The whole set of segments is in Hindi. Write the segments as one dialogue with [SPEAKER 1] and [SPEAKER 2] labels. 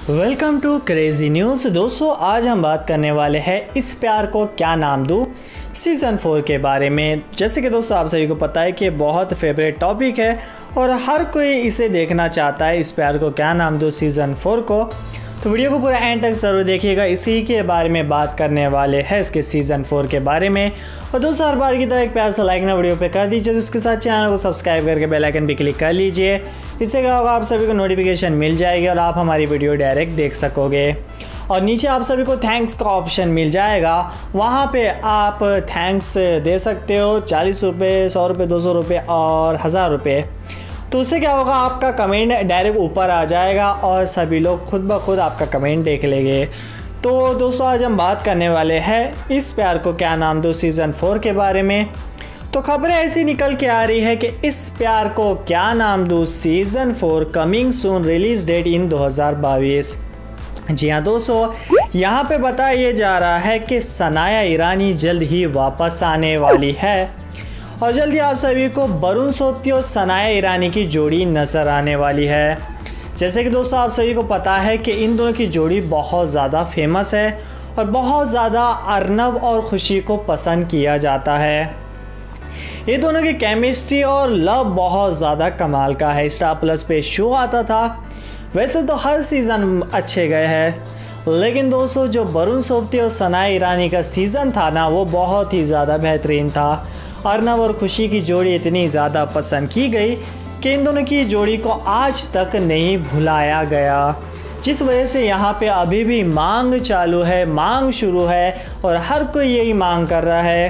[SPEAKER 1] Welcome to crazy news. दोस्तों आज हम बात करने वाले हैं इस प्यार को क्या नाम दूँ सीज़न 4 के बारे में। जैसे कि दोस्तों आप सभी को पता है कि बहुत फेवरेट टॉपिक है और हर कोई इसे देखना चाहता है, इस प्यार को क्या नाम दूँ सीज़न 4 को। तो वीडियो को पूरा एंड तक ज़रूर देखिएगा, इसी के बारे में बात करने वाले हैं, इसके सीज़न 4 के बारे में। और दोस्तों हर बार की तरह एक प्यार सा लाइक ना वीडियो पे कर दीजिए, उसके साथ चैनल को सब्सक्राइब करके बेल आइकन पे क्लिक कर लीजिए। इससे क्या होगा, आप सभी को नोटिफिकेशन मिल जाएगी और आप हमारी वीडियो डायरेक्ट देख सकोगे। और नीचे आप सभी को थैंक्स का ऑप्शन मिल जाएगा, वहाँ पे आप थैंक्स दे सकते हो, 40 रुपये, 100 रुपये, 200 रुपये और 1000 रुपये। तो उससे क्या होगा, आपका कमेंट डायरेक्ट ऊपर आ जाएगा और सभी लोग खुद ब खुद आपका कमेंट देख लेंगे। तो दोस्तों आज हम बात करने वाले हैं इस प्यार को क्या नाम दूँ सीज़न 4 के बारे में। तो खबरें ऐसी निकल के आ रही है कि इस प्यार को क्या नाम दूँ season 4 coming soon, release date in 2022। जी हाँ दोस्तों, यहाँ पे बताया जा रहा है कि सनाया ईरानी जल्द ही वापस आने वाली है और जल्दी आप सभी को वरुण सोबती और सनाया ईरानी की जोड़ी नज़र आने वाली है। जैसे कि दोस्तों आप सभी को पता है कि इन दोनों की जोड़ी बहुत ज़्यादा फेमस है और बहुत ज़्यादा अर्नब और खुशी को पसंद किया जाता है। ये दोनों की केमिस्ट्री और लव बहुत ज़्यादा कमाल का है। स्टार प्लस पे शो आता था, वैसे तो हर सीज़न अच्छे गए हैं, लेकिन दोस्तों जो वरुण सोबती और सनाया ईरानी का सीज़न था ना, वो बहुत ही ज़्यादा बेहतरीन था। अर्नब और खुशी की जोड़ी इतनी ज़्यादा पसंद की गई कि इन दोनों की जोड़ी को आज तक नहीं भुलाया गया, जिस वजह से यहाँ पे अभी भी मांग चालू है, मांग शुरू है और हर कोई यही मांग कर रहा है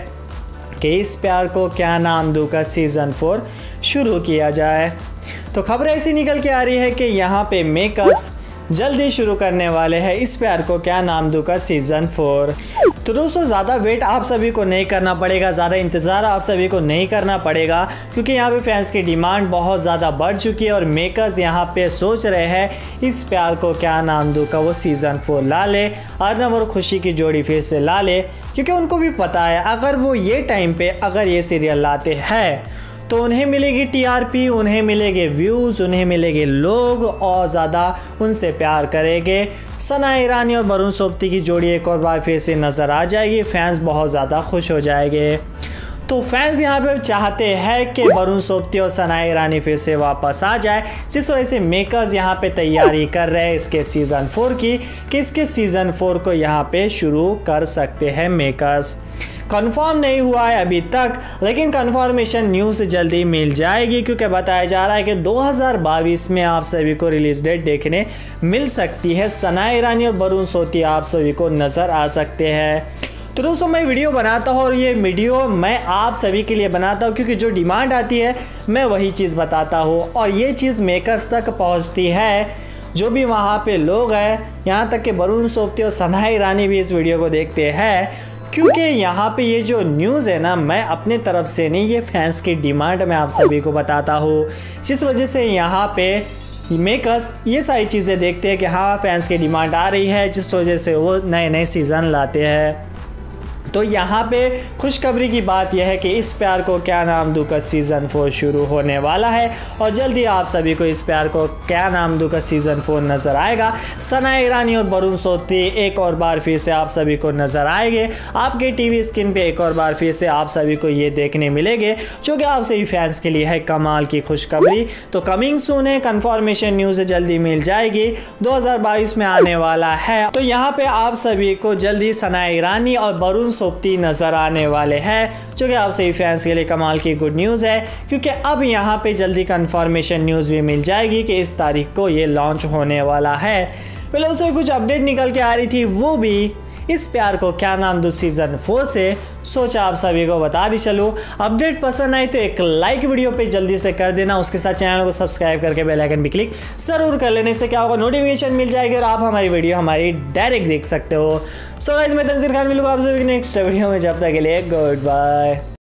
[SPEAKER 1] कि इस प्यार को क्या नाम दूँ का सीज़न 4 शुरू किया जाए। तो खबर ऐसी निकल के आ रही है कि यहाँ पे मेकर्स जल्दी शुरू करने वाले हैं इस प्यार को क्या नाम दूँ का सीज़न 4। तो दोस्तों ज़्यादा वेट आप सभी को नहीं करना पड़ेगा, ज़्यादा इंतज़ार आप सभी को नहीं करना पड़ेगा, क्योंकि यहाँ पे फैंस की डिमांड बहुत ज़्यादा बढ़ चुकी है और मेकर्स यहाँ पे सोच रहे हैं इस प्यार को क्या नाम दूँ का वो सीज़न 4 ला ले, अर्नब और खुशी की जोड़ी फिर से ला ले। क्योंकि उनको भी पता है अगर वो ये टाइम पे अगर ये सीरियल लाते हैं तो उन्हें मिलेगी टीआरपी, उन्हें मिलेंगे व्यूज़, उन्हें मिलेंगे लोग और ज़्यादा उनसे प्यार करेंगे। सनाया ईरानी और वरुण सोबती की जोड़ी एक और बार फिर से नज़र आ जाएगी, फैंस बहुत ज़्यादा खुश हो जाएंगे। तो फैंस यहाँ पे चाहते हैं कि वरुण सोबती और सनाया ईरानी फिर से वापस आ जाए, जिस वजह से मेकर्स यहाँ पे तैयारी कर रहे हैं इसके सीज़न 4 की, कि इसके सीज़न 4 को यहाँ पे शुरू कर सकते हैं मेकर्स। कंफर्म नहीं हुआ है अभी तक, लेकिन कंफर्मेशन न्यूज़ जल्दी मिल जाएगी, क्योंकि बताया जा रहा है कि 2022 में आप सभी को रिलीज डेट देखने मिल सकती है। सनाया ईरानी और वरुण सोबती आप सभी को नज़र आ सकते हैं। तो दोस्तों मैं वीडियो बनाता हूँ और ये वीडियो मैं आप सभी के लिए बनाता हूँ, क्योंकि जो डिमांड आती है मैं वही चीज़ बताता हूँ और ये चीज़ मेकर्स तक पहुँचती है। जो भी वहाँ पे लोग हैं, यहाँ तक कि वरुण सोबती और सनाया ईरानी भी इस वीडियो को देखते हैं, क्योंकि यहाँ पे ये जो न्यूज़ है ना, मैं अपने तरफ से नहीं, ये फैंस की डिमांड मैं आप सभी को बताता हूँ, जिस वजह से यहाँ पे मेकर्स ये सारी चीज़ें देखते हैं कि हाँ फैंस की डिमांड आ रही है, जिस वजह से वो नए नए सीज़न लाते हैं। तो यहाँ पे खुशखबरी की बात यह है कि इस प्यार को क्या नाम दूँ का सीज़न 4 शुरू होने वाला है और जल्दी आप सभी को इस प्यार को क्या नाम दूँ का सीज़न 4 नज़र आएगा। सनाया ईरानी और वरुण सोबती एक और बार फिर से आप सभी को नज़र आएंगे, आपके टीवी स्क्रीन पे एक और बार फिर से आप सभी को ये देखने मिलेंगे, जो कि आप सभी फैंस के लिए है कमाल की खुशखबरी। तो कमिंग सून है, कन्फर्मेशन न्यूज़ जल्दी मिल जाएगी, 2022 में आने वाला है। तो यहाँ पे आप सभी को जल्दी सनाया ईरानी और वरुण सोबती नज़र आने वाले हैं, जो कि आप सभी फैंस के लिए कमाल की गुड न्यूज़ है, क्योंकि अब यहाँ पे जल्दी कंफर्मेशन न्यूज़ भी मिल जाएगी कि इस तारीख को ये लॉन्च होने वाला है। पहले उससे कुछ अपडेट निकल के आ रही थी, वो भी इस प्यार को क्या नाम दूँ सीज़न 4 से, सोचा आप सभी को बता दी चलूँ। अपडेट पसंद आई तो एक लाइक वीडियो पे जल्दी से कर देना, उसके साथ चैनल को सब्सक्राइब करके बेल आइकन भी क्लिक ज़रूर कर लेने से क्या होगा, नोटिफिकेशन मिल जाएगी और आप हमारी वीडियो हमारी डायरेक्ट देख सकते हो। सो गाइस मैं तंजीर खान मिलूंगा आप सभी नेक्स्ट वीडियो में, जब तक के लिए गुड बाय।